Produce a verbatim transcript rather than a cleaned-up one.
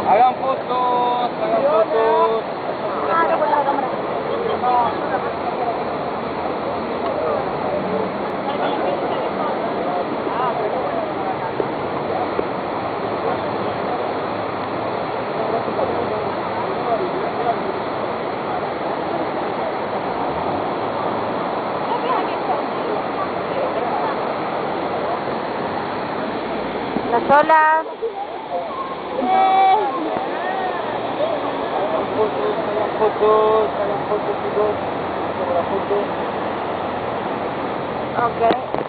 Hagan fotos, hagan fotos. Ah, no, por la cámara. Las olas. Hagan fotos, hagan fotos, hagan fotos, chicos. Hagan fotos. Ok.